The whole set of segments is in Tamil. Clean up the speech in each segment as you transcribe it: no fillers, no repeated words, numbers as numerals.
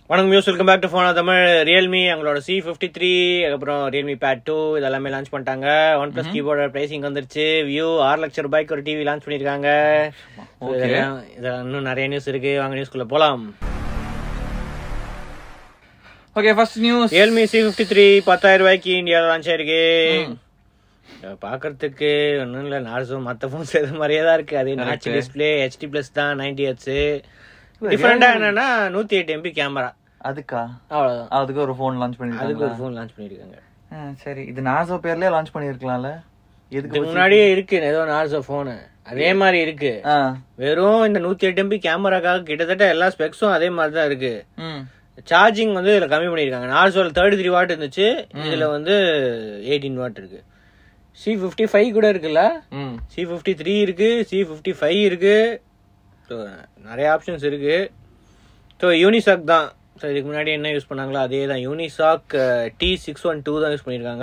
வணக்கம் news, welcome back to phone Tamil. Realme அவங்களோட C53 அப்புறம் ரியல்மி பேட் 2 இதெல்லாமே லான்ச் பண்ணிட்டாங்க. OnePlus கீபோர்டு பிரைசிங் வந்துருச்சு. வியூ 6 லட்சம் ரூபாய்க்கு ஒரு டிவி லான்ச் பண்ணிருக்காங்க. இதெல்லாம் இன்னும் நிறைய நியூஸ் இருக்கு. வாங்க நியூஸ்குள்ள போலாம். Okay, first news. Realme C53 10,000 ரூபாய்க்கு இந்தியாவில் லான்ச் ஆயிருக்கு. பாக்குறதுக்கு ஒன்னும் இல்ல, நார்சோ மத்த போன்ஸ் எது மாதிரியே தான் இருக்கு. அதே நாச் டிஸ்பிளே, HD+ தான், 90Hz. டிஃபரெண்டா என்னன்னா 108 MB கேமரா. அதுக்கா? அவ்வளவுதான். அதுக்கு ஒரு போன் லான்ச் பண்ணிருக்காங்க. அதுக்கு ஒரு போன் லான்ச் பண்ணிருக்காங்க. சரி, இது நார்சோ பேர்லயே லான்ச் பண்ணிருக்கலாம்ல. இதுக்கு முன்னாடியே இருக்கு ஏதோ நார்சோ போன் அதே மாதிரி இருக்கு. வெறும் இந்த 108 MB கேமராக்காக கிட்டத்தட்ட எல்லா ஸ்பெக்ஸும் அதே மாதிரி தான் இருக்கு. சார்ஜிங் வந்து இதுல கம்மி பண்ணிருக்காங்க. நார்சோல 33 வாட் இருந்துச்சு, இதுல வந்து 18 வாட் இருக்கு. C55 கூட இருக்குல்ல, C53 இருக்கு, C55 இருக்கு. நிறைய ஆப்ஷன்ஸ் இருக்கு. ஸோ யூனிசாக் தான். ஸோ இதுக்கு முன்னாடி என்ன யூஸ் பண்ணாங்களோ அதே தான். யூனிசாக் T612 தான் யூஸ் பண்ணிருக்காங்க.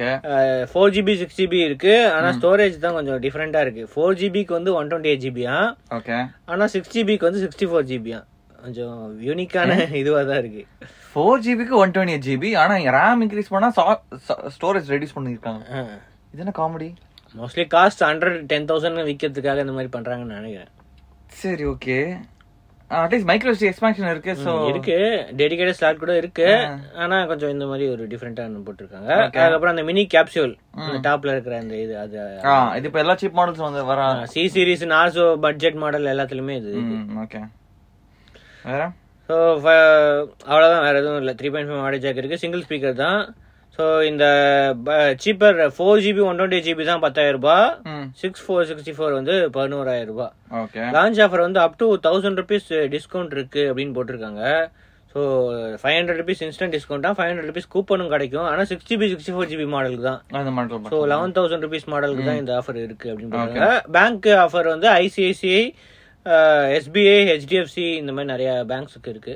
4GB 6GB இருக்கு. ஆனா ஸ்டோரேஜ் தான் கொஞ்சம் டிஃபரெண்டா இருக்கு. 4GBக்கு வந்து 128GB, ஆனா 6GBக்கு வந்து 64GB. கொஞ்சம் யூனிக்கான இதுவா தான் இருக்கு. 4GBக்கு 128GB, ஆனா ரேம் இன்க்ரீஸ் பண்ணா ஸ்டோரேஜ் ரெடியூஸ் பண்ணிருக்காங்க. இது என்ன காமெடி? மோஸ்ட்லி காஸ்ட் 110,000 விற்கிறதுக்காக இந்த மாதிரி பண்றாங்கன்னு நினைக்கிறேன். சரி, okay. At least micro SD expansion இருக்கு. சோ இருக்கு, டெடிகேட்டட் ஸ்லாட் கூட இருக்கு. ஆனா கொஞ்சம் இந்த மாதிரி ஒரு டிஃபரெண்டா போட்டுருக்காங்க. அதுக்கப்புறம் அந்த மினி கேப்சூல் டாப்ல இருக்கிற அந்த இது இது இப்ப எல்லா சீப் மாடல்ஸ் வந்து வர C series, Narzo budget model எல்லாத்துலயுமே இது. ஓகே, வேற ஸோ அவ்வளவுதான், வேற எதுவும் இல்லை. 3.5 ஆடியோ ஜாக் இருக்கு, சிங்கிள் ஸ்பீக்கர் தான். ஸோ இந்த சீப்பர் 4GB 128GB தான் 10,000 ரூபாய், 6464 வந்து 11,000 ரூபாய். லான்ச் ஆஃபர் வந்து அப் டு 1,000 rupees டிஸ்கவுண்ட் இருக்கு அப்படின்னு போட்டிருக்காங்க. ஸோ 500 rupees இன்ஸ்டன்ட் டிஸ்கவுண்டா, 500 rupees கூப்பனும் கிடைக்கும். ஆனா 6GB 64GB மாடலுக்கு தான். ஸோ 11,000 rupees மாடலுக்கு தான் இந்த ஆஃபர் இருக்கு அப்படின்னு போட்டிருக்காங்க. பேங்க் ஆஃபர் வந்து ICICI, SBI, HDFC இந்த மாதிரி நிறைய பேங்க்ஸுக்கு இருக்கு.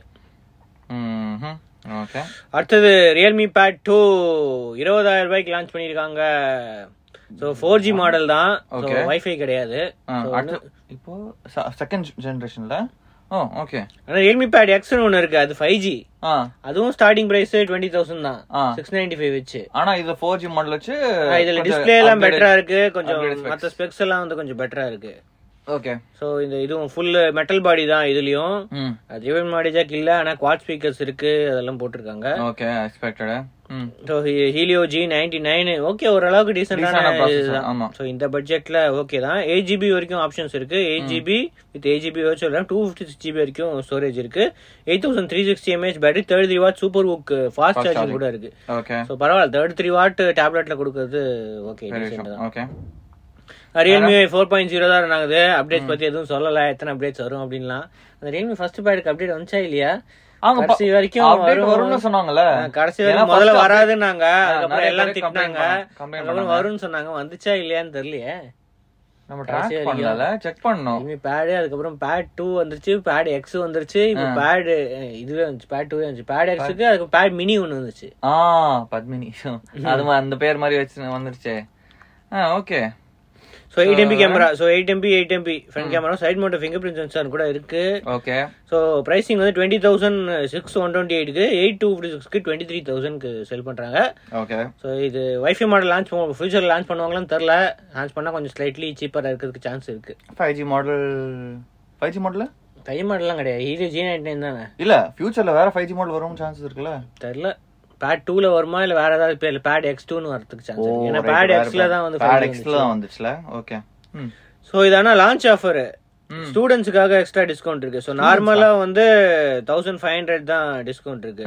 அடுத்தது ரியல்மி பேட் 2 20,000 ரூபாய்க்கு லான்ச் பண்ணிருக்காங்க. சோ 4G மாடல் தான், வைஃபை கிடையாது. இப்போ செகண்ட் ஜெனரேஷன்ல ஓகே. ஆனா ரியல்மி பேட் X னு ஒன்னு இருக்கு, அது 5G. அதுவும் ஸ்டார்டிங் பிரைஸ் 20,000 தான், 695 வச்சு. ஆனா இது 4G மாடல் வச்சு இதுல டிஸ்பிளே எல்லாம் பெட்டரா இருக்கு, கொஞ்சம் மத்த ஸ்பெக்ஸ் எல்லாம் வந்து கொஞ்சம் பெட்டரா இருக்கு. ஓகே. சோ இந்த இதுவும் ஃபுல் மெட்டல் பாடி தான். இதுலயும் ரிவன் மாடி ஜாக் இல்ல, ஆனா குவாட் ஸ்பீக்கர்ஸ் இருக்கு, அதெல்லாம் போட்டுருக்காங்க. Okay, expected. So Helio G99 okay, ஓரளவுக்கு டீசென்ட்டான இதுதான். சோ இந்த பட்ஜெட்ல ஓகே தான். 8GB வரைக்கும் ஆப்ஷன்ஸ் இருக்கு. 8GB வித் 8GB வச்சு 256GB வரைக்கும் ஸ்டோரேஜ் இருக்கு. 8360 mAh battery, 33 watt super VOOC fast charging கூட இருக்கு. சோ பரவாயில்ல, 33 வாட் டேப்லெட்ல கொடுக்கறது ஓகே, டீசென்ட் தான். ஓகே. ரியல்மி 4.0 தான் ரன் ஆகுது. அப்டேட்ஸ் பத்தி எதுவும் சொல்லல, எத்தனை அப்டேட்ஸ் வரும் அப்படின்லாம். அந்த ரியல்மி ஃபர்ஸ்ட் பேடுக்கு அப்டேட் வந்துச்சா இல்லையா? கடைசி வரைக்கும் வரும்னு சொன்னாங்கல்ல. கடைசி வரைக்கும் முதல்ல வராதுன்னாங்க, அதுக்கப்புறம் எல்லாம் திட்டினாங்க, அதுக்கப்புறம் வரும்னு சொன்னாங்க. வந்துச்சா இல்லையான்னு தெரியலையே. நம்ம ட்ராக் பண்ணல, செக் பண்ணோம். பேட், அதுக்கப்புறம் பேட் 2 வந்துருச்சு, பேட் X வந்துருச்சு, இப்போ பேட் இதுவே வந்துச்சு, பேட் 2 வந்துச்சு. பேட் Xக்கு அதுக்கு பேட் மினி ஒன்னு வந்துச்சு. பத்மினி, அது அந்த பேர் மாதிரி வச்சு வந்துருச்சு. Okay. So 8MP camera, so 8MP front camera, side mount fingerprint sensor கூட இருக்கு. ஓகே. சோ பிரைசிங் வந்து 20,628க்கு 8,256க்கு 23,000க்கு செல் பண்றாங்க. ஓகே. சோ இது வைஃபை மாடல் லான்ச் ஃபியூச்சர்ல லான்ச் பண்ணுவாங்களான்னு தெரியல. லான்ச் பண்ணா கொஞ்சம் ஸ்லைட்லி சீப்பரா இருக்கிறதுக்கு சான்ஸ் இருக்கு. 5G மாடல் 5G மாடல்லாம் கிடையாது, இது G99 தானே. இல்ல ஃபியூச்சர்ல வேற 5G மாடல் வரும் சான்சஸ் இருக்குல்ல, தெரியல. பேட் 2ல வருமா இல்ல வேற ஏதாவது பேர்ல பேட் X2 னு வரதுக்கு சான்ஸ் இருக்கு. ஏன்னா பேட் Xல தான் வந்து பேட் Xல தான் வந்துச்சுல. ஓகே. சோ இதான லான்ச் ஆஃபர். ஸ்டூடண்ட்ஸ்க்காக எக்ஸ்ட்ரா டிஸ்கவுண்ட் இருக்கு. சோ நார்மலா வந்து 1500 தான் டிஸ்கவுண்ட் இருக்கு.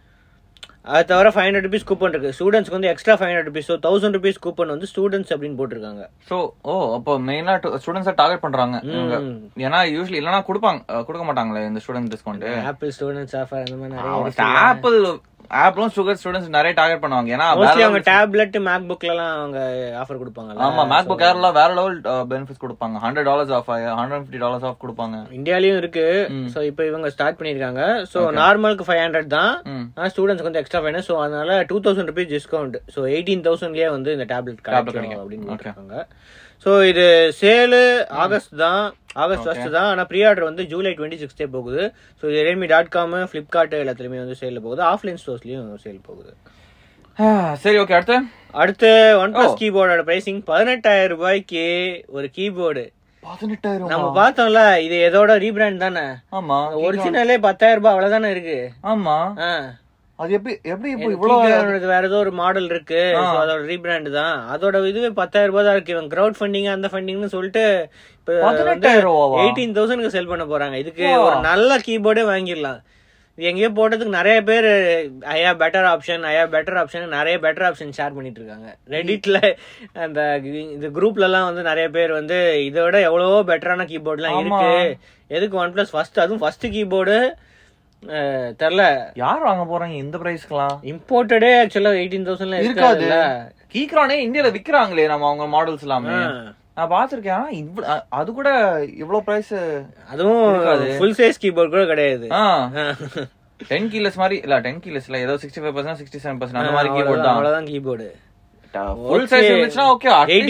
அது தவிர 500 rupees கூப்பன் இருக்கு. ஸ்டூடண்ட்ஸ்க்கு வந்து எக்ஸ்ட்ரா 500 rupees, so 1000 rupees கூப்பன் வந்து ஸ்டூடண்ட்ஸ் அப்படின்னு போட்டுருக்காங்க. சோ அப்போ மெயினா ஸ்டூடண்ட்ஸை டார்கெட் பண்றாங்க. ஏன்னா யூசுவலி இல்லனா கொடுக்க மாட்டாங்களே இந்த student discount. Apple students offer அந்த மாதிரி நிறைய ஆப்பிள் ஆப்லும் சுகர் ஸ்டூடண்ட்ஸ் நிறைய டார்கெட் பண்ணுவாங்க. ஏன்னா அவங்க டேப்லெட் மேக்புக்ல எல்லாம் அவங்க ஆஃபர் கொடுப்பாங்க. ஆமா, மேக்புக் ஏர்ல வேற லெவல் பெனிஃபிட்ஸ் கொடுப்பாங்க. $100 ஆஃப், $150 ஆஃப் கொடுப்பாங்க. இந்தியாலயும் இருக்கு. சோ இப்போ இவங்க ஸ்டார்ட் பண்ணிருக்காங்க. சோ நார்மலுக்கு 500 தான், ஆனா ஸ்டூடண்ட்ஸ்க்கு வந்து எக்ஸ்ட்ரா எக்ஸ்ட்ரா ஃபைனான்ஸ். ஸோ அதனால 2000 rupees டிஸ்கவுண்ட். ஸோ 18,000லேயே வந்து இந்த டேப்லெட் கிடைக்கும் அப்படின்னு போட்டிருக்காங்க. ஸோ இது சேலு ஆகஸ்ட் 1 தான். ஆனால் ப்ரீ ஆர்டர் வந்து ஜூலை 26 போகுது. ஸோ இது realme.com, ஃப்ளிப்கார்ட் எல்லாத்துலேயுமே வந்து சேல் போகுது. ஆஃப்லைன் ஸ்டோர்ஸ்லையும் சேல் போகுது. சரி, ஓகே. அடுத்து OnePlus கீபோர்டோட பிரைசிங் 18,000 ரூபாய்க்கு ஒரு கீபோர்டு. 18,000 நம்ம பார்த்தோம்ல, இது எதோட ரீபிராண்ட் தானே? ஆமா, ஒரிஜினலே 10,000 ரூபாய் அவ்வளவுதானே இருக்கு. ஆமா, அது எப்படி இவ்வளவு வேற ஏதோ ஒரு மாடல் இருக்கு, அதோட ரீபிராண்ட் தான். அதோட இதுவே 10,000 ரூபாய் தான் இருக்கு. இவன் கிரவுட் ஃபண்டிங் அந்த ஃபண்டிங்னு சொல்லிட்டு 18,000க்கு செல் பண்ண போறாங்க. இதுக்கு ஒரு நல்ல கீபோர்டே வாங்கிடலாம். இது எங்கேயோ போட்டதுக்கு நிறைய பேர் ஐயா பெட்டர் ஆப்ஷன் நிறைய பெட்டர் ஆப்ஷன் ஷேர் பண்ணிட்டு இருக்காங்க. ரெடிட்ல அந்த இந்த குரூப்ல எல்லாம் வந்து நிறைய பேர் வந்து இதோட எவ்வளவோ பெட்டரான கீபோர்ட்லாம் இருக்கு. எதுக்கு OnePlus ஃபர்ஸ்ட் கீபோர்டு தெரியல யார் வாங்க போறாங்க இந்த பிரைஸ்க்குலாம். இம்போர்ட்டடே ஆக்சுவலா 18,000 இருக்காது. கீக்ரானே இந்தியால விக்கிறாங்களே நம்ம அவங்க மாடல்ஸ் எல்லாமே நான் பாத்திருக்கேன். ஆனா அது கூட இவ்வளவு பிரைஸ், அதுவும் ஃபுல் சைஸ் கீபோர்ட் கூட கிடையாது. 10 keyless மாதிரி இல்ல, 10 keyless இல்ல, ஏதோ 65% 67% அந்த மாதிரி கீபோர்ட் தான். அவ்வளவுதான் கீபோர்டு. ஃபுல் சைஸ் இருந்துச்சுனா ஓகே.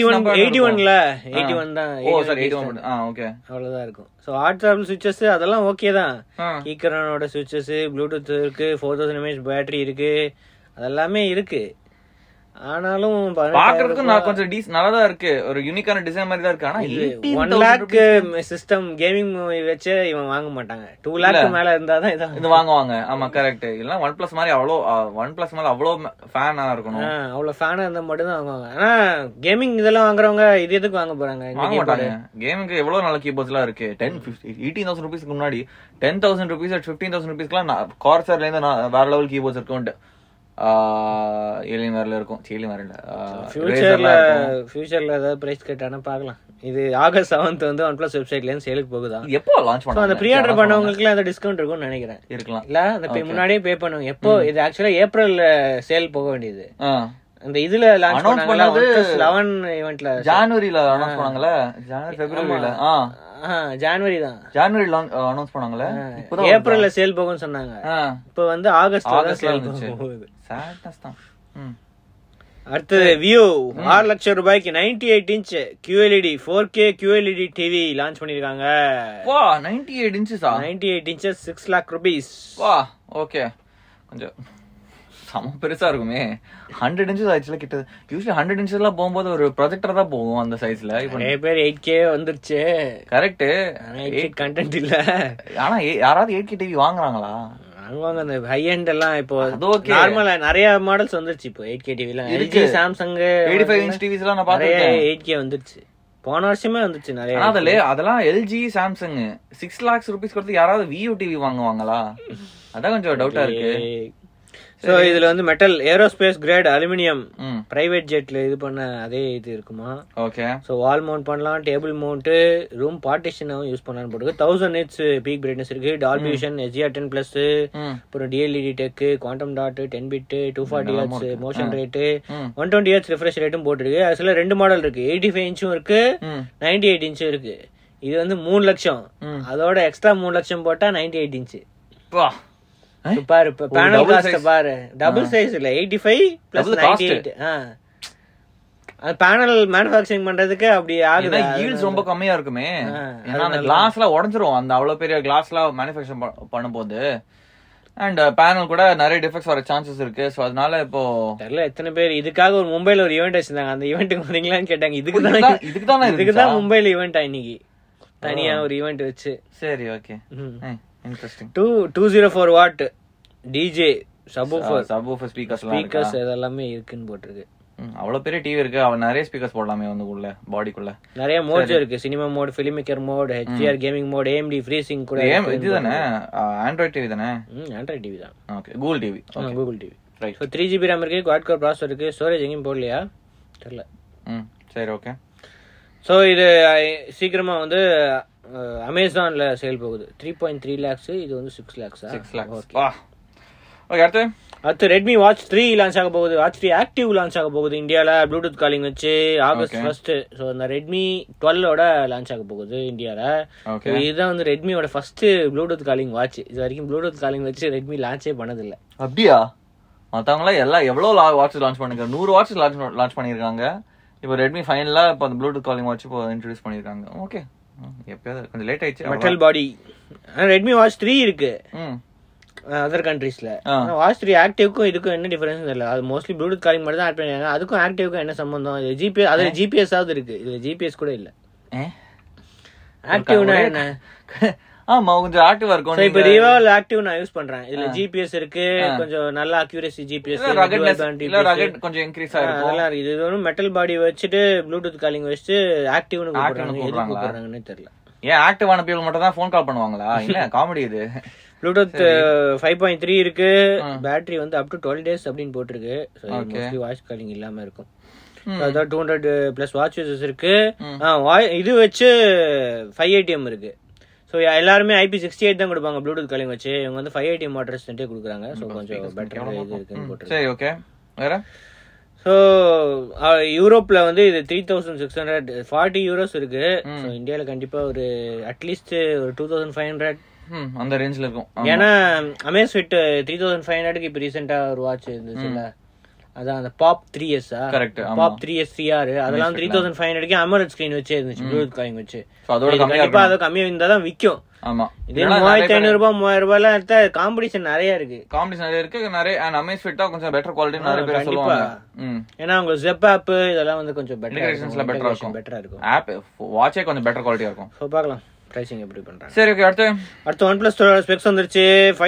81 தான். ஓ சார், 81. ஓகே, அவ்வளவுதான் இருக்கும். சோ ஹாட் ட்ராவல் சுவிட்சஸ் அதெல்லாம் ஓகே தான். கீக்கரானோட சுவிட்சஸ், ப்ளூடூத் இருக்கு, 4000 mAh பேட்டரி இருக்கு, அதெல்லாமே இருக்கு. ஆனாலும் பாக்குறதுக்கு நான் கொஞ்சம் நல்லாதான் இருக்கு. ஒரு யூனிக்கான டிசைன் மாதிரி தான் இருக்கு. ஆனா 1 lakh சிஸ்டம் கேமிங் வச்சு இவன் வாங்க மாட்டாங்க. 2 lakh மேல இருந்தாதான் இது வாங்குவாங்க. ஆமா, கரெக்ட். இல்ல OnePlus மாதிரி OnePlus மேல அவ்வளவு ஃபேனா இருக்கணும். அவ்வளவு ஃபேனா இருந்தா மட்டும் தான் வாங்குவாங்க. ஆனா கேமிங் இதெல்லாம் வாங்குறவங்க இது எதுக்கு வாங்க போறாங்க? வாங்க மாட்டாங்க. கேமிங்க்கு எவ்வளவு நல்ல கீபோர்ட்ஸ் எல்லாம் இருக்கு. 18,000 rupees முன்னாடி 10,000 rupees at 15,000 rupees கார்சர்ல இருந்து வேற லெவல் கீபோர்ட்ஸ் இருக்கும். ஃபியூச்சர்ல ஏதாவது பிரைஸ் கேட்டானா பாக்கலாம். இது ஆகஸ்ட் 7 வந்து OnePlus வெப்சைட்ல இருந்து சேலுக்கு போகுதா. எப்போ லான்ச் பண்ணுவாங்க? அந்த ப்ரீ ஆர்டர் பண்ணவங்களுக்கு எல்லாம் அந்த டிஸ்கவுண்ட் இருக்கும்னு நினைக்கிறேன். இருக்கலாம். இல்ல அந்த முன்னாடியே பே பண்ணுவாங்க. எப்போ இது ஆக்சுவலா ஏப்ரல்ல சேல் போக வேண்டியது. அந்த இதுல லான்ச் பண்ணாங்கல OnePlus 11 ஈவென்ட்ல ஜனவரில அனௌன்ஸ் பண்ணாங்கல. ஃபெப்ரவரில ஜனவரி தான். ஜனவரி அனௌன்ஸ் பண்ணாங்கல. ஏப்ரல்ல சேல் போகும்னு சொன்னாங்க. இப்போ வந்து ஆகஸ்ட்ல சேல் போகுது. சாட்னஸ் தான். அடுத்தது வியூ 6 லட்சம் ரூபாய்க்கு 98 inch QLED 4K QLED TV launch பண்ணிருக்காங்க. வா, 98 inches 98 inches 6 lakh rupees. வா, ஓகே. கொஞ்சம் சம பெருசா இருக்குமே. 100 inches ஆயிடுச்சுல கிட்ட. யூசுவலி 100 inches எல்லாம் போகும்போது ஒரு ப்ரொஜெக்டர் தான் போகும் அந்த சைஸ்ல. இப்போ நிறைய பேர் 8K வந்துருச்சு. கரெக்ட். 8K கண்டென்ட் இல்ல. ஆனா யாராவது 8K TV வாங்குறாங்களா? வாங்குவாங்க. அந்த ஹை எண்ட் எல்லாம் இப்போ நார்மலா நிறைய மாடல்ஸ் வந்துருச்சு. இப்போ 8K TV எல்லாம் LG, Samsung 85 inch TVs எல்லாம் நான் பார்த்தேன். 8K வந்துருச்சு. போன வருஷமே வந்துருச்சு நிறைய. அதெல்லாம் LG, Samsung 6 lakhs rupees கொடுத்து யாராவது VU TV வாங்குவாங்களா? அதான் கொஞ்சம் டவுட்டா இருக்கு. சோ இதுல வந்து metal aerospace grade aluminium private ஜெட்ல இது பண்ண அதே இது இருக்குமா. ஓகே. சோ வால் மவுண்ட் பண்ணலாம், டேபிள் மவுண்ட், ரூம் பார்ட்டிஷனாவும் யூஸ் பண்ணலாம்னு போட்டுருக்கு. 1000 nits பீக் பிரைட்னஸ் இருக்கு, டால்பி விஷன், HDR10+, அப்புறம் DLED tech, quantum dot, 10 bit, 240 Hz motion rate, 120 Hz refresh ரேட்டும் போட்டுருக்கு. அதுல 2 மாடல் இருக்கு. 85 inch இருக்கு, 98 inch இருக்கு. இது வந்து 3 லட்சம். அதோட எக்ஸ்ட்ரா 3 லட்சம் போட்டா 98 inch. பாரு பேனல் காஸ்ட் பாரு. டபுள் சைஸ் இல்ல, 85 + 98. அந்த பேனல் மேனுஃபேக்சரிங் பண்றதுக்கு அப்படி ஆகுது. ஈல்ட்ஸ் ரொம்ப கம்மியா இருக்குமே. ஏன்னா அந்த கிளாஸ்ல உடைஞ்சிரும். அந்த அவ்வளவு பெரிய கிளாஸ்ல மேனுஃபேக்சர் பண்ணும்போது அண்ட் பேனல் கூட நிறைய டிஃபெக்ட்ஸ் வர சான்சஸ் இருக்கு. சோ அதனால இப்போ தெரியல எத்தனை பேர் இதுக்காக ஒரு மும்பைல ஒரு ஈவென்ட் வச்சிருந்தாங்க. அந்த ஈவென்ட்டுக்கு வரீங்களான்னு கேட்டாங்க. இதுக்குதான் மும்பைல ஈவென்ட் இன்னைக்கு தனியா ஒரு ஈவென்ட் வச்சு. சரி, okay. Interesting. 204 watt DJ subwoofer speakers இதெல்லாம் இருக்குன்னு போட்டுருக்கு. அவ்வளவு பெரிய டிவி இருக்கு. அவன் நிறைய ஸ்பீக்கர்ஸ் போடலாமே வந்து உள்ள பாடிக்குள்ள. நிறைய மோட்ஸ் இருக்கு. Cinema mode, film maker mode, HDR gaming mode, AMD FreeSync கூட. இதுதானே ஆண்ட்ராய்ட் டிவி தானே? ஆண்ட்ராய்ட் டிவி தான். Okay, Google TV. Google TV. Right. So 3GB RAM இருக்கு, குவாட் கோர் ப்ராசஸர் இருக்கு. ஸ்டோரேஜ் எங்கேயும் போடலையா தெரியல. சரி, ஓகே. சோ இது சீக்கிரமா வந்து அமேசான்ல சேல் போகுது. 3.3 lakhs. இது வந்து 6 lakhs. 6 lakhs. ஓகே. அடுத்து ரெட்மி வாட்ச் 3 லான்ச் ஆக போகுது. வாட்ச் 3 ஆக்டிவ் லான்ச் ஆக போகுது இந்தியால. ப்ளூடூத் காலிங் வச்சு ஆகஸ்ட் 1. ஸோ இந்த ரெட்மி 12ஓட லான்ச் ஆக போகுது இந்தியால. இதுதான் வந்து ரெட்மியோட ஃபர்ஸ்ட் ப்ளூடூத் காலிங் வாட்ச். இது வரைக்கும் ப்ளூடூத் காலிங் வச்சு ரெட்மி லான்ச்சே பண்ணதில்லை. அப்படியா? மத்தவங்க எல்லாம் எவ்வளவு வாட்ச் லான்ச் பண்ணிருக்காங்க, 100 வாட்ச் லான்ச் பண்ணிருக்காங்க. இப்போ ரெட்மி ஃபைனலா இப்போ அந்த ப்ளூடூத் காலிங் வாட்ச் இப்போ இன்ட்ரோடியூஸ் பண்ணிருக்காங்க. ஓகே, எப்பயாவது கொஞ்சம் லேட் ஆயிடுச்சு. மெட்டல் பாடி ரெட்மி வாட்ச் 3 இருக்கு அதர் கண்ட்ரீஸ்ல. வாட்ச் 3 ஆக்டிவ்க்கும் இதுக்கும் என்ன டிஃபரன்ஸ் தெரியல. அது மோஸ்ட்லி ப்ளூடூத் காலிங் மட்டும் தான் ஆட் பண்ணிருக்காங்க. அதுக்கும் ஆக்டிவ்க்கும் என்ன சம்பந்தம்? ஜிபிஎஸ், அதுல ஜிபிஎஸ் ஆவது இருக்கு, இதுல ஜிபிஎஸ் கூட இல்ல. ஆக்டிவ்னா என்ன? ஆமா, கொஞ்சம் ஆக்டிவா இருக்கும். இப்ப ரிவால் ஆக்டிவ் நான் யூஸ் பண்றேன். இதுல ஜிபிஎஸ் இருக்கு, கொஞ்சம் நல்ல அக்யூரசி ஜிபிஎஸ், கொஞ்சம் இன்க்ரீஸ் ஆயிருக்கு. அதெல்லாம் இருக்கு. இது ஒரு மெட்டல் பாடி வச்சுட்டு ப்ளூடூத் காலிங் வச்சுட்டு ஆக்டிவ்னு கூப்பிடுறாங்கன்னு தெரியல. ஏன் ஆக்டிவான பீப்புள் மட்டும் தான் ஃபோன் கால் பண்ணுவாங்களா? இல்ல காமெடி இது. ப்ளூடூத் 5.3 இருக்கு. பேட்டரி வந்து அப் டு 12 days அப்படின்னு போட்டிருக்கு. மோஸ்ட்லி வாய்ஸ் காலிங் இல்லாம இருக்கும். அதான் 200+ வாட்ச் யூசர்ஸ் இருக்கு. இது வச்சு 5 ATM இருக்கு. ஸோ எல்லாருமே IP68 தான் கொடுப்பாங்க ப்ளூடூத் காலிங் வச்சு. இவங்க வந்து 5 ATM வாட்டர் சென்டே கொடுக்குறாங்க. ஸோ கொஞ்சம் பெட்டர் இது இருக்குன்னு போட்டு. சரி, ஓகே. வேற ஸோ யூரோப்ல வந்து இது 3640 euros இருக்கு. ஸோ இந்தியாவில் கண்டிப்பா ஒரு அட்லீஸ்ட் ஒரு 2500 அந்த ரேஞ்ச்ல இருக்கும். ஏன்னா அமேஸ்ஃபிட் 3500க்கு இப்போ ரீசெண்டா ஒரு வாட்ச் இருந்துச்சுல்ல, அதான் அந்த pop 3S pop 3S 3R, அதெல்லாம் 3500க்கு அமோலட் ஸ்கிரீன் வச்சே இருந்துச்சு ப்ளூடூத் காலிங் வச்சு. கண்டிப்பா அது கம்மியா இருந்தா தான் விற்கும். ஆமா, இதே 3500 3000 எடுத்தா காம்படிஷன் நிறைய இருக்கு. நிறைய அமேஸ்ஃபிட் தான் கொஞ்சம் பெட்டர் குவாலிட்டி நிறைய பேர் சொல்லுவாங்க. ஏன்னா உங்க ஜெப் ஆப் இதெல்லாம் வந்து கொஞ்சம் பெட்டரா இருக்கும். ஆப் வாட்சே கொஞ்சம் பெட்டர் குவாலிட்டியா இருக்கும். சோ பார்க்கலாம் பிரைசிங் எப்படி பண்றாங்க. சரி, ஓகே. அடுத்து OnePlus ஸ்பெக்ஸ் வந்துருச்சு.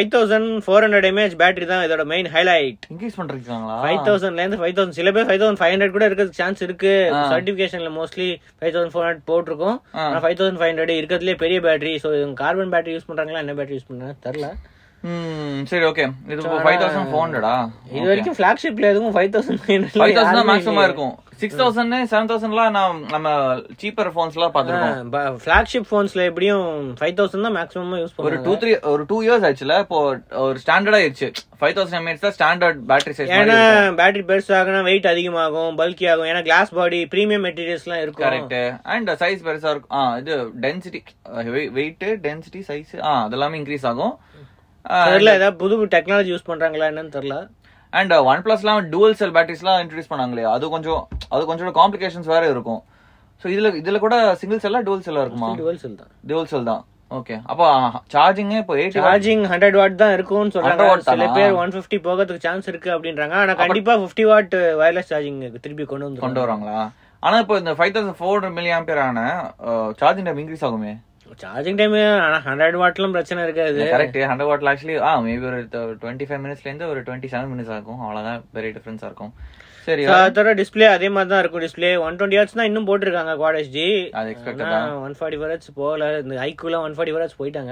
5400 mAh பேட்டரி தான் இதோட மெயின் ஹைலைட். இன்க்ரீஸ் பண்றீங்களா? 5000ல இருந்து 5000, சில பேர் 5500 கூட இருக்கிறதுக்கு சான்ஸ் இருக்கு. சர்டிபிகேஷன்ல மோஸ்ட்லி 5400 போட்டிருக்கும். ஆனா 5500 இருக்கிறதுலே பெரிய battery. So carbon battery use பண்றாங்களா என்ன பேட்டரி யூஸ் பண்றாங்க தெரியல. சரி, ஓகே. இது 5400 இது வரைக்கும் ஃபிளாக்ஷிப்ல எதுவும் 5000 தான் மேக்ஸிமமா இருக்கும். 6000 7000லாம் நம்ம சீப்பர் போன்ஸ்லாம் பாத்துறோம். ஃபிளாக்ஷிப் போன்ஸ்ல எப்படியும் 5000 தான் மேக்ஸிமம் யூஸ் பண்ணுவாங்க. ஒரு 2 இயர்ஸ் ஆச்சுல, இப்போ ஒரு ஸ்டாண்டர்ட் ஆயிருச்சு. 5000 mAh தான் ஸ்டாண்டர்ட் பேட்டரி சைஸ். ஏன்னா பேட்டரி பெருசாகனா வெயிட் அதிகமாகும், பல்கி ஆகும். ஏன்னா கிளாஸ் பாடி பிரீமியம் மெட்டீரியல்ஸ்லாம் இருக்கும். கரெக்ட். அண்ட் சைஸ் பெருசா இருக்கும். இது டென்சிட்டி, வெயிட், டென்சிட்டி, சைஸ் அதெல்லாம் இன்க்ரீஸ் ஆகும். தெரியல, ஏதாவது புது டெக்னாலஜி யூஸ் பண்றாங்களா என்னன்னு தெரியல. அண்ட் OnePlusலாம் டுவல் செல் பேட்டரிஸ்லாம் இன்ட்ரோடியூஸ் பண்ணாங்களே, அது கொஞ்சம் காம்ப்ளிகேஷன்ஸ் வேற இருக்கும். சோ இதுல கூட சிங்கிள் செல்லா டுவல் செல்லா இருக்குமா? டுவல் செல் தான். ஓகே. அப்ப சார்ஜிங் இப்போ 100 வாட் தான் இருக்கும்னு சொல்றாங்க. சில பேர் 150 போகிறதுக்கு சான்ஸ் இருக்கு அப்படின்றாங்க. ஆனா கண்டிப்பா 50 வாட் வயர்லெஸ் சார்ஜிங் திருப்பி கொண்டு வராங்களா? ஆனா இப்போ இந்த 5400 mAh ஆன சார்ஜிங் டைம் இன்க்ரீஸ் ஆகுமே. சார்ஜிங் டைம் ஆனா 100 வாட்லாம் பிரச்சனை இருக்காது. கரெக்ட். 100 வாட்ல ஆக்சுவலி மேபி ஒரு 25 மினிட்ஸ்ல இருந்து ஒரு 27 மினிட்ஸ் ஆகும். அவ்வளவுதான், பெரிய டிஃபரன்ஸா இருக்கும். சரி, அதோட டிஸ்ப்ளே அதே மாதிரி தான் இருக்கும். டிஸ்ப்ளே 120 Hz தான் இன்னும் போட்டுருக்காங்க. Quad HD அது எக்ஸ்பெக்டட் தான். 144 Hz போகல. இந்த ஐக்யூல 144 Hz போயிட்டாங்க.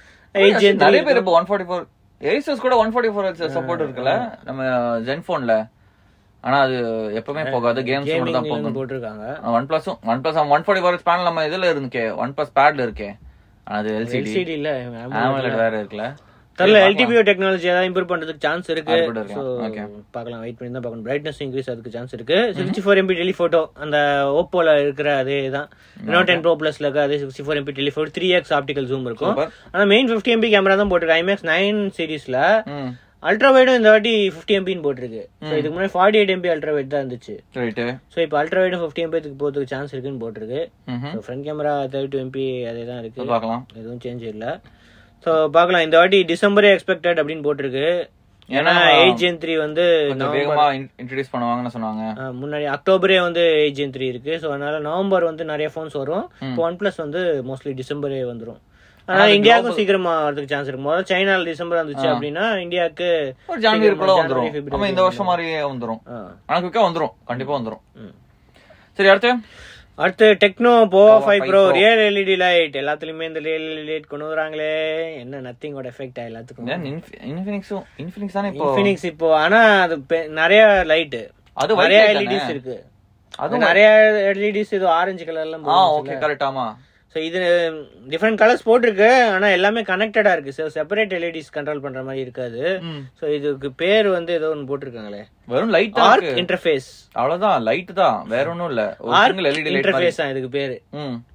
நிறைய பேர் இப்போ 144 Asus கூட 144 Hz சப்போர்ட் இருக்குல்ல நம்ம Zenfone. ஆனா அது எப்பவுமே போகாது, கேம்ஸ் மட்டும் தான் போகும் போட்டுருக்காங்க. OnePlus 144 Hz பேனல் நம்ம இதுல இருக்கே, OnePlus பேட்ல இருக்கே. அது LCD இல்ல, AMOLED வேற இருக்குல. தெரியல, LTPO டெக்னாலஜி ஏதாவது இம்ப்ரூவ் பண்றதுக்கு சான்ஸ் இருக்கு. சோ பார்க்கலாம், வெயிட் பண்ணி தான் பார்க்கணும். பிரைட்னஸ் இன்க்ரீஸ் அதுக்கு சான்ஸ் இருக்கு. 64 MP டெலிஃபோட்டோ அந்த Oppoல இருக்கிற அதே தான். Reno 10 Pro Plusல இருக்க அதே 64 MP telephoto 3x optical zoom இருக்கும். ஆனா மெயின் 50 MP கேமரா தான் போட்டுருக்கு. IMAX 9 சீரிஸ்ல. அல்ட்ரா வைடும் இந்த வாட்டி 50 MP போட்டிருக்கு. சோ இதுக்கு முன்னாடி 48 MP அல்ட்ரா வைட் தான் இருந்துச்சு. சோ இப்போ அல்ட்ரா வைடும் 50 MP போறதுக்கு சான்ஸ் இருக்குன்னு போட்டிருக்கு. ஃப்ரண்ட் கேமரா 32 MP அதே தான் இருக்கு. பார்க்கலாம், எதுவும் சேஞ்ச் இல்ல. சோ பார்க்கலாம். இந்த வாட்டி டிசம்பரே எக்ஸ்பெக்டட் அப்படின்னு போட்டிருக்கு. ஏன்னா 8 Gen 3 வந்து வேகமா இன்ட்ரோடியூஸ் பண்ணுவாங்கன்னு சொன்னாங்க. முன்னாடி அக்டோபரே வந்து 8 Gen 3 இருக்கு. சோ அதனால நவம்பர் வந்து நிறைய போன்ஸ் வரும். இப்போ OnePlus வந்து மோஸ்ட்லி டிசம்பரே வந்துரும். ஆனா இந்தியாவுக்கும் சீக்கிரமா வரதுக்கு சான்ஸ் இருக்கு. முதல்ல சைனால டிசம்பர் வந்துச்சு அப்படின்னா இந்தியாவுக்கு ஒரு ஜனவரி கூட வந்துரும். நம்ம இந்த வருஷம் மாதிரியே வந்துரும். ஆனா குயிக்கா வந்துரும், கண்டிப்பா வந்துரும். சரி, அடுத்து டெக்னோ போவா 5 Pro ரியல் எல்இடி லைட். எல்லாத்துலயுமே இந்த ரியல் எல்இடி லைட் கொண்டு வராங்களே, என்ன நத்திங்கோட எஃபெக்ட் எல்லாத்துக்கும். இன்ஃபினிக்ஸ் தானே இப்போ. இன்ஃபினிக்ஸ் இப்போ ஆனா அது நிறைய லைட், அது நிறைய எல்இடிஸ் இருக்கு. அது நிறைய எல்இடிஸ் இது ஆரஞ்சு கலர்ல. Okay, correct. ஆமா. சோ இது டிஃபரெண்ட் கலர்ஸ் போட்டிருக்கு. ஆனா எல்லாமே கனெக்டடா இருக்கு. செப்பரேட் எல்இடிஸ் கண்ட்ரோல் பண்ற மாதிரி இருக்காது. சோ இதுக்கு பேர் வந்து ஏதோ ஒன்னு போட்டிருக்காங்களே, வெறும் லைட் ஆர்க் இன்டர்ஃபேஸ். அவ்வளவுதான், லைட் தான், வேற ஒண்ணும் இல்ல. ஆர்க் எல்இடி இன்டர்ஃபேஸ் தான் இதுக்கு பேரு.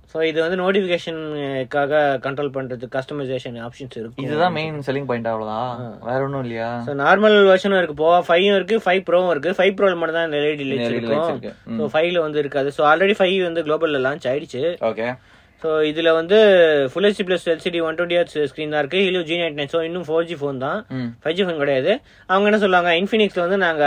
சோ இது வந்து நோட்டிபிகேஷனுக்காக கண்ட்ரோல் பண்றது கஸ்டமைசேஷன் ஆப்ஷன்ஸ் இருக்கு. இதுதான் மெயின் செல்லிங் பாயிண்ட் அவ்வளவுதான், வேற ஒண்ணும் இல்லையா? சோ நார்மல் வெர்ஷனும் இருக்கு, போவா 5 இருக்கு, 5 ப்ரோவும் இருக்கு. 5 ப்ரோல மட்டும் தான் இந்த LED லைட்ஸ் இருக்கும். சோ 5ல வந்து இருக்காது. சோ ஆல்ரெடி 5 வந்து குளோபல்ல லான்ச் ஆயிடுச்சு. ஓகே. சோ இதுல வந்து Full HD Plus LCD 120Hz screen தான் இருக்கு. Helio G99. சோ இன்னும் 4G போன் தான், 5G போன் கிடையாது. அவங்க என்ன சொல்லுவாங்க, இன்ஃபினிக்ஸ்ல வந்து நாங்க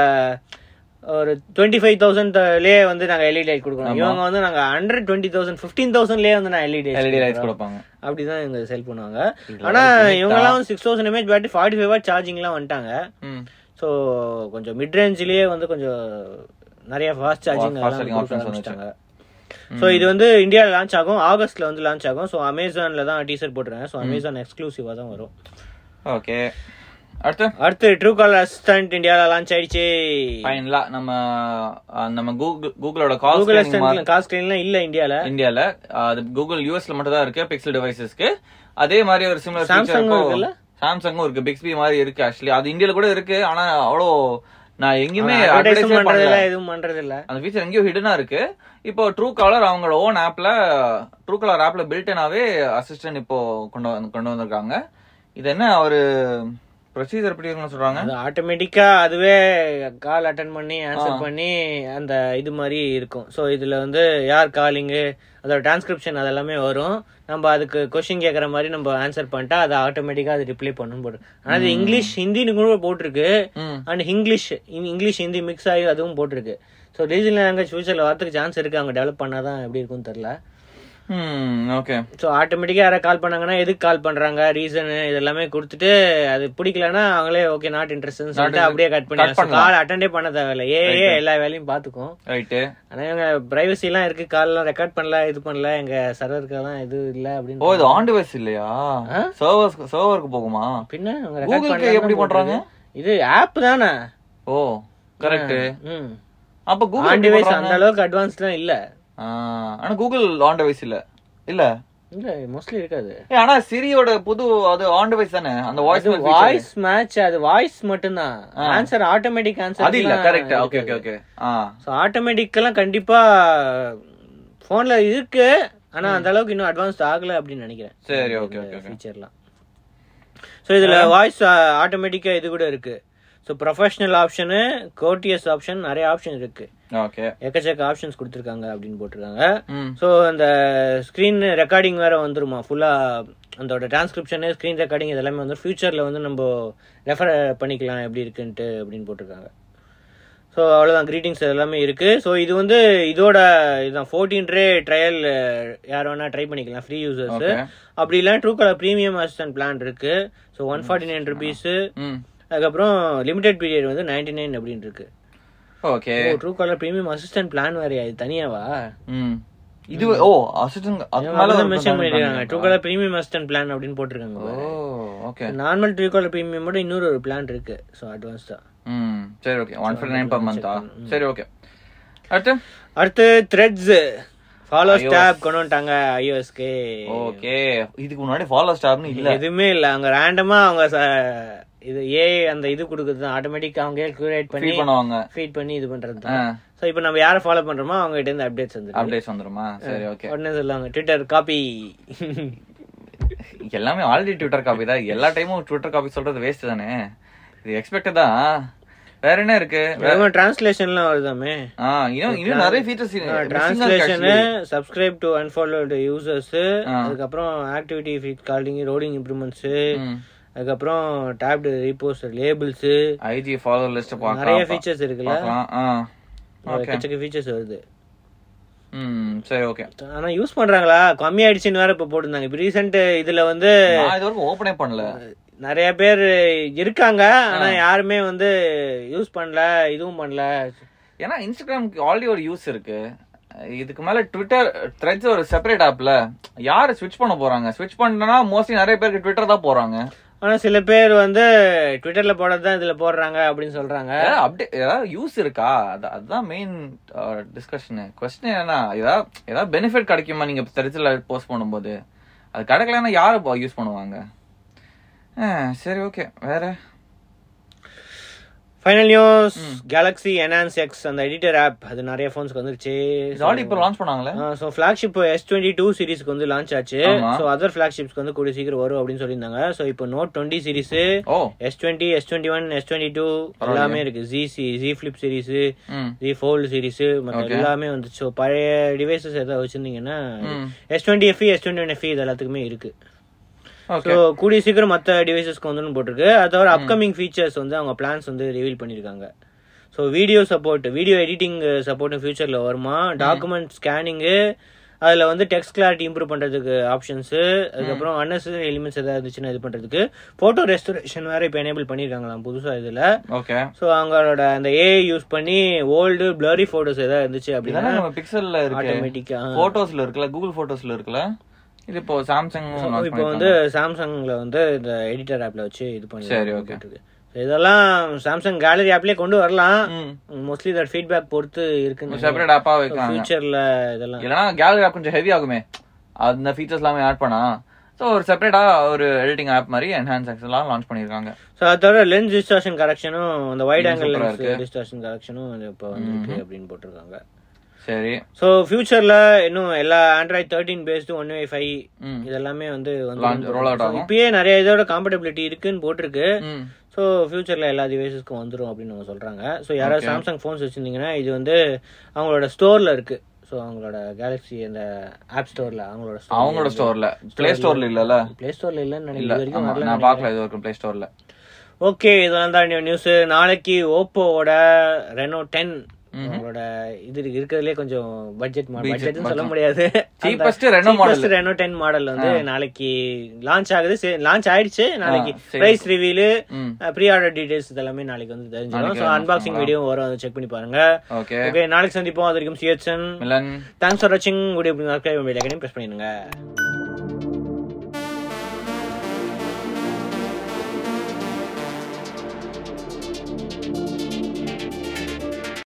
ஒரு 25,000 வந்து நாங்க LED லைட் கொடுக்கணும். இவங்க வந்து நாங்க 120,000 15,000 வந்து நான் LED லைட் கொடுப்பாங்க. அப்படிதான் இவங்க செல் பண்ணுவாங்க. ஆனா இவங்க எல்லாம் 6000 mAh பேட்டரி 45 வாட் சார்ஜிங் எல்லாம் வந்துட்டாங்க. சோ கொஞ்சம் மிட் ரேஞ்சிலேயே வந்து கொஞ்சம் நிறைய ஃபாஸ்ட் சார்ஜிங் ஆரம்பிச்சிட்டாங்க. சோ இது வந்து இந்தியால லான்ச் ஆகும், ஆகஸ்ட்ல வந்து லான்ச் ஆகும். சோ அமேசான்ல தான் டீசர் போட்டுருக்காங்க. சோ அமேசான் எக்ஸ்க்ளூசிவா தான் வரும். ஓகே. அடுத்து ட்ரூ காலர் அசிஸ்டன்ட் இந்தியால லான்ச் ஆயிடுச்சு. ஃபைனலா நம்ம கூகுளோட கால் ஸ்கிரீன்லாம் இல்ல இந்தியால. அது கூகுள் யூஎஸ்ல மட்டும் தான் இருக்கு பிக்சல் டிவைசஸ்க்கு. அதே மாதிரி ஒரு சிமிலர் சாம்சங்கும் இருக்கு, பிக்ஸ்பி மாதிரி இருக்கு. ஆக்சுவலி அது இந்தியால கூட இருக்கு, ஆனா அவ்வளோ நான் எங்கேயுமே எதுவும் பண்றது இல்ல. அந்த ஃபீச்சர் எங்கேயும் ஹிடனா இருக்கு. இப்போ ட்ரூ காலர் அவங்களோட ஓன் ட்ரூ காலர் ஆப்ல பில்டனாவே அசிஸ்டன்ட் இப்போ கொண்டு வந்திருக்காங்க. இது என்ன ஒரு ப்ரொசீஜர் எப்படி இருக்குன்னு சொல்றாங்க, அது ஆட்டோமேட்டிக்கா அதுவே கால் அட்டெண்ட் பண்ணி ஆன்சர் பண்ணி அந்த இது மாதிரி இருக்கும். சோ இதுல வந்து யார் காலிங்கு, அதோட டிரான்ஸ்கிரிப்ஷன் அதெல்லாமே வரும். நம்ம அதுக்கு கொஸ்டின் கேட்கற மாதிரி நம்ம ஆன்சர் பண்ணிட்டா அது ஆட்டோமேட்டிக்கா அது ரிப்ளை பண்ணும் போட்டு. ஆனா அது இங்கிலீஷ் ஹிந்தின்னு கூட போட்டிருக்கு. அண்ட் இங்கிலீஷ் ஹிந்தி மிக்ஸ் ஆகி அதுவும் போட்டிருக்கு. ஸோ ரீஜனல் லாங்குவேஜ் ஃபியூச்சர்ல வரதுக்கு சான்ஸ் இருக்கு. அவங்க டெவலப் பண்ணாதான் எப்படி இருக்கும்னு தெரியல. ஓகே. ஸோ ஆட்டோமேட்டிக்கா யாராவது கால் பண்ணாங்கன்னா எதுக்கு கால் பண்றாங்க, ரீசன் இதெல்லாமே கொடுத்துட்டு அது பிடிக்கலன்னா அவங்களே ஓகே நாட் இன்ட்ரெஸ்ட் சொல்லிட்டு அப்படியே கட் பண்ணி கால் அட்டெண்டே பண்ண தேவையில்ல. எல்லா வேலையும் பாத்துக்கும். ஆனா எங்க பிரைவசி எல்லாம் இருக்கு, கால் எல்லாம் ரெக்கார்ட் பண்ணல, இது பண்ணல, எங்க சர்வருக்கு எல்லாம் இது இல்ல அப்படின்னு. ஓ இது ஆன் டிவைஸ் இல்லையா, சர்வருக்கு போகுமா? பின்ன கூகுளுக்கு எப்படி பண்றாங்க? இது ஆப் தானே. Oh correct. அப்ப கூகுள் ஆன் டிவைஸ் அந்த அளவுக்கு அட்வான்ஸ்லாம் இல்ல. ஆனா கூகுள் ஆன் டிவைஸ் இல்ல மோஸ்ட்லி இருக்காது. ஆனா சிரியோட புது அது ஆன் டிவைஸ் தானே, அந்த வாய்ஸ் மேட்ச் அது வாய்ஸ் மட்டும் தான். ஆன்சர் ஆட்டோமேட்டிக் ஆன்சர் அது இல்ல. Correct. Okay okay okay. So automatic எல்லாம் கண்டிப்பா போன்ல இருக்கு, ஆனா அந்த அளவுக்கு இன்னும் அட்வான்ஸ் ஆகல அப்படின்னு நினைக்கிறேன். சரி ஓகே ஓகே. ஃபீச்சர்லாம் சோ இதுல வாய்ஸ் ஆட்டோமேட்டிக்கா இது கூட இருக்கு. ஸோ ப்ரொஃபஷனல் ஆப்ஷனு, கோர்டியஸ் ஆப்ஷன், நிறைய ஆப்ஷன் இருக்கு. ஓகே, எக்கச்சக்க ஆப்ஷன்ஸ் கொடுத்துருக்காங்க அப்படின்னு போட்டிருக்காங்க. ஸோ அந்த ஸ்க்ரீன் ரெக்கார்டிங் வேற வந்துருமா ஃபுல்லா, அதோட டிரான்ஸ்கிரிப்ஷனு, ஸ்க்ரீன் ரெக்கார்டிங் இதெல்லாமே வந்து ஃபியூச்சர்ல வந்து நம்ம ரெஃபர் பண்ணிக்கலாம் எப்படி இருக்குன்ட்டு அப்படின்னு போட்டிருக்காங்க. ஸோ அவ்வளோதான், கிரீட்டிங்ஸ் எல்லாமே இருக்கு. ஸோ இது வந்து இதோட இதுதான் 14 டே ட்ரையல், யார் வேணா ட்ரை பண்ணிக்கலாம் ஃப்ரீ யூசர்ஸ். அப்படி இல்லை Truecaller premium assistant plan இருக்கு. So 149 rupees. அதுக்கப்புறம் லிமிடெட் பீரியட் வந்து 99 அப்படின்னு இருக்கு. Okay, Truecaller premium assistant plan வேறயா, இது தனியாவா? இது ஓ அசிஸ்டன்ட் மென்ஷன் பண்ணிருக்காங்க, Truecaller premium assistant plan அப்படின்னு போட்டுருக்காங்க. Okay, normal Truecaller premium மட்டும் இன்னொரு ஒரு பிளான் இருக்கு. சோ அட்வான்ஸ்டா. சரி ஓகே, 149 per month. சரி ஓகே. அடுத்து த்ரெட்ஸ் ஃபாலோஸ் டாப் கொண்டு வந்துட்டாங்க iOSக்கு. ஓகே, இதுக்கு முன்னாடி ஃபாலோஸ் டாப்னு இல்ல, எதுவுமே இல்ல. அங்க ரேண்டமா அவங்க இது அந்த இது கொடுக்குறது ஆட்டோமேட்டிக், அவங்க கியூரேட் பண்ணி பண்ணுவாங்க, ஃபீட் பண்ணி இது பண்றது தான். சோ இப்போ நம்ம யாரை ஃபாலோ பண்றோமோ அவங்க கிட்ட இருந்து அப்டேட்ஸ் வந்துருமா? சரி ஓகே. உடனே சொல்லுவாங்க ட்விட்டர் காப்பி. எல்லாமே ஆல்ரெடி ட்விட்டர் காப்பி தான். எல்லா டைமும் ட்விட்டர் காப்பி சொல்றது வேஸ்ட் தானே, இது எக்ஸ்பெக்டட் தான். வேற என்ன இருக்கு? டிரான்ஸ்லேஷன்லாம் வருதாமே. இன்னும் நிறைய features, translation, subscribe to unfollowed users, அதுக்கப்புறம் ஆக்டிவிட்டி ஃபீட் காலிங், ரோடிங் இம்ப்ரூவ்மெண்ட்ஸ், அதுக்கப்புறம் டாப்ட் repost labels, IG follower list பார்க்கலாம், நிறைய ஃபீச்சர்ஸ் இருக்குல்ல. எக்கச்சக்க ஃபீச்சர்ஸ் வருது. சரி ஓகே. ஆனா யூஸ் பண்றாங்களா? கம்மி ஆயிடுச்சுன்னு வேற இப்ப போட்டுருந்தாங்க. இப்ப ரீசெண்ட் இதுல வந்து இது வரைக்கும் ஓபனே பண்ணல, நிறைய பேர் இருக்காங்க, ஆனா யாருமே வந்து யூஸ் பண்ணல, இதுவும் பண்ணல. ஏன்னா இன்ஸ்டாகிராமுக்கு ஆல்ரெடி ஒரு யூஸ் இருக்கு, இதுக்கு மேல ட்விட்டர் த்ரெட்ஸ் ஒரு செப்பரேட் ஆப்ல யாரு ஸ்விட்ச் பண்ண போறாங்க? ஸ்விட்ச் பண்ணனா மோஸ்ட்லி நிறைய பேருக்கு ட்விட்டர் தான் போறாங்க. ஆனா சில பேர் வந்து ட்விட்டர்ல போடுறதுதான் இதுல போடுறாங்க அப்படின்னு சொல்றாங்க. அப்டேட் ஏதாவது யூஸ் இருக்கா? அதுதான் மெயின் டிஸ்கஷன். கொஸ்டின் என்ன, ஏதாவது பெனிஃபிட் கிடைக்குமா நீங்க த்ரெட்ஸ்ல போஸ்ட் பண்ணும்போது? அது கிடைக்கலன்னா யாரு யூஸ் பண்ணுவாங்க? சரி okay. Final news Galaxy enhance X அந்த எடிட்டர் ஆப் அது நிறைய ஃபோன்ஸ்க்கு வந்துருச்சு. இப்போ லான்ச் பண்ணாங்களே. ஸோ ஃபிளாக்ஷிப் S22 சீரிஸ்க்கு வந்து லான்ச் ஆச்சு. ஸோ அதர் ஃபிளாக்ஷிப்ஸ்க்கு வந்து கூடிய சீக்கிரம் வரும் அப்படின்னு சொல்லியிருந்தாங்க. ஸோ இப்போ Note 20 series, S20, S21, S22 எல்லாமே இருக்கு. Z flip series, Z fold series மற்ற எல்லாமே வந்துச்சு. ஸோ பழைய டிவைசஸ் ஏதாவது வச்சிருந்தீங்கன்னா S20 FE, S21 FE இது எல்லாத்துக்குமே இருக்கு. ஸோ கூடிய சீக்கிரம் மற்ற டிவைசஸ்க்கு வந்து போட்டிருக்கு. அது தவிர அப்கமிங் ஃபீச்சர்ஸ் வந்து அவங்க பிளான்ஸ் வந்து ரிவீல் பண்ணியிருக்காங்க. So video support, video editing support ஃபியூச்சர்ல வருமா, டாக்குமெண்ட் ஸ்கேனிங்கு, அதுல வந்து டெக்ஸ்ட் கிளாரிட்டி இம்ப்ரூவ் பண்றதுக்கு ஆப்ஷன்ஸ், அதுக்கப்புறம் அன்னெசரி எலிமெண்ட்ஸ் ஏதாவது இருந்துச்சுன்னா இது பண்றதுக்கு போட்டோ ரெஸ்டோரேஷன் வேற இப்போ எனேபிள் பண்ணிருக்காங்களாம் புதுசா இதுல. ஸோ அவங்களோட அந்த ஏஐ யூஸ் பண்ணி ஓல்டு பிளரி போட்டோஸ் ஏதாவது இருந்துச்சு அப்படின்னா பிக்சல்ல ஆட்டோமேட்டிக்கா போட்டோஸ்ல இருக்குல்ல, கூகுள் போட்டோஸ்ல இருக்குல்ல, இது இப்போ சாம்சங் இப்போ வந்து சாம்சங்ல வந்து இந்த எடிட்டர் ஆப்ல வச்சு இது பண்ணி இதெல்லாம் சாம்சங் கேலரி ஆப்லயே கொண்டு வரலாம். மோஸ்ட்லி தட் ஃபீட்பேக் பொறுத்து இருக்கு. செப்பரேட் ஆப்பா வைக்கலாம் ஃபியூச்சர்ல இதெல்லாம். இல்லனா கேலரி ஆப் கொஞ்சம் ஹெவி ஆகுமே, அந்த ஃபீச்சர்ஸ் எல்லாமே ஆட் பண்ணா. சோ ஒரு செப்பரேட்டா ஒரு எடிட்டிங் ஆப் மாதிரி என்ஹான்ஸ் எக்ஸ் எல்லாம் லான்ச் பண்ணிருக்காங்க. சோ அதோட லென்ஸ் டிஸ்டார்ஷன் கரெக்ஷனும் அந்த வைட் ஆங்கிள் லென்ஸ் டிஸ்டார்ஷன் கரெக்ஷனும் இப்போ வந்திருக்கு அப்படின்னு போட்டிருக்காங்க. சரி. சோ ஃபியூச்சர்ல இன்னும் எல்லா ஆண்ட்ராய்ட் 13 பேஸ்டு 1 UI 5 இதெல்லாமே வந்து இப்பயே நிறைய இதோட காம்பேட்டபிலிட்டி இருக்குன்னு போட்டிருக்கு. ஸோ ஃபியூச்சர்ல எல்லா டிவைசஸ்க்கும் வந்துடும் அப்படின்னு அவங்க சொல்றாங்க. ஸோ யாராவது சாம்சங் போன்ஸ் வச்சிருந்தீங்கன்னா இது வந்து அவங்களோட ஸ்டோர்ல இருக்கு. ஸோ அவங்களோட கேலக்ஸி அந்த ஆப் ஸ்டோர்ல அவங்களோட ஸ்டோர்ல, பிளே ஸ்டோர்ல இல்லல, பிளே ஸ்டோர்ல இல்லன்னு நினைக்கிறேன். நான் பார்க்கல இது வரைக்கும் பிளே ஸ்டோர்ல. ஓகே, இதெல்லாம் தான் நியூஸ். நாளைக்கு ஓப்போவோட ரெனோ 10 அவங்களோட இது இருக்கிறதுலே கொஞ்சம் பட்ஜெட்னு சொல்ல முடியாது, சீப்பஸ்ட் ரெனோ 10 மாடல் வந்து நாளைக்கு லான்ச் ஆகுது. லான்ச் ஆயிடுச்சு. நாளைக்கு price reveal, preorder details இதெல்லாமே நாளைக்கு வந்து தெரிஞ்சிடும். ஸோ அன்பாக்சிங் வீடியோ வரும், செக் பண்ணி பாருங்க. ஓகே, நாளைக்கு சந்திப்போம். அது வரைக்கும் சிஎச்என். தேங்க்ஸ் ஃபார் வாட்சிங். வீடியோ சப்ஸ்கிரைப் பண்ணி லைக் பண்ணி பிரஸ் பண்ணிடுங்க.